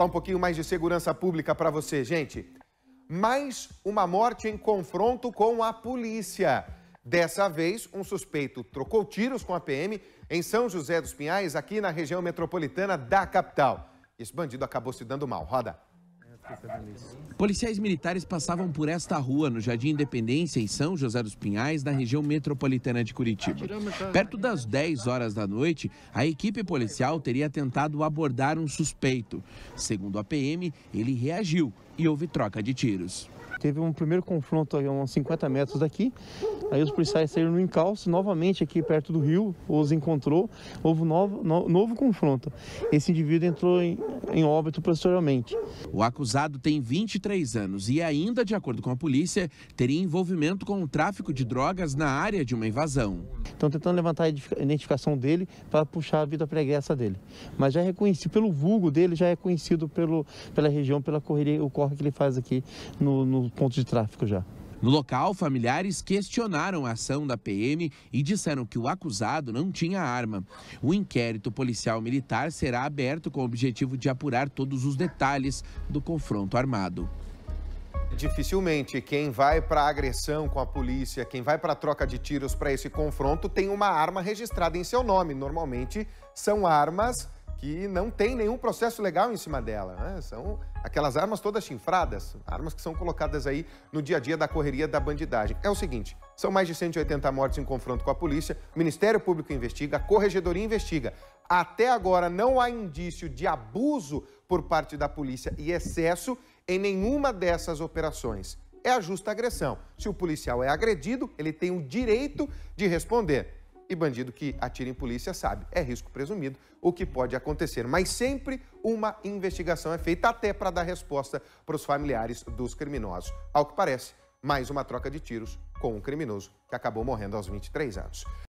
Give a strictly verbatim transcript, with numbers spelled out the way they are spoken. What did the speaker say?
Um pouquinho mais de segurança pública para você, gente. Mais uma morte em confronto com a polícia. Dessa vez, um suspeito trocou tiros com a P M em São José dos Pinhais, aqui na região metropolitana da capital. Esse bandido acabou se dando mal. Roda. Policiais militares passavam por esta rua, no Jardim Independência, em São José dos Pinhais, na região metropolitana de Curitiba. Perto das dez horas da noite, a equipe policial teria tentado abordar um suspeito. Segundo a P M, ele reagiu e houve troca de tiros. Teve um primeiro confronto a uns cinquenta metros daqui, aí os policiais saíram no encalço, novamente aqui perto do rio, os encontrou, houve um novo, no, novo confronto. Esse indivíduo entrou em, em óbito posteriormente. O acusado tem vinte e três anos e ainda, de acordo com a polícia, teria envolvimento com o tráfico de drogas na área de uma invasão. Estão tentando levantar a identificação dele para puxar a vida pregressa dele. Mas já é reconhecido pelo vulgo dele, já é conhecido pelo, pela região, pela correria, o corre que ele faz aqui no, no ponto de tráfico já. No local, familiares questionaram a ação da P M e disseram que o acusado não tinha arma. O inquérito policial militar será aberto com o objetivo de apurar todos os detalhes do confronto armado. Dificilmente quem vai para a agressão com a polícia, quem vai para a troca de tiros para esse confronto tem uma arma registrada em seu nome. Normalmente são armas que não tem nenhum processo legal em cima dela, né? São aquelas armas todas chinfradas, armas que são colocadas aí no dia a dia da correria da bandidagem. É o seguinte, são mais de cento e oitenta mortes em confronto com a polícia, o Ministério Público investiga, a Corregedoria investiga. Até agora não há indício de abuso por parte da polícia e excesso em nenhuma dessas operações. É a justa agressão. Se o policial é agredido, ele tem o direito de responder. E bandido que atira em polícia sabe, é risco presumido, o que pode acontecer. Mas sempre uma investigação é feita até para dar resposta para os familiares dos criminosos. Ao que parece, mais uma troca de tiros com um criminoso que acabou morrendo aos vinte e três anos.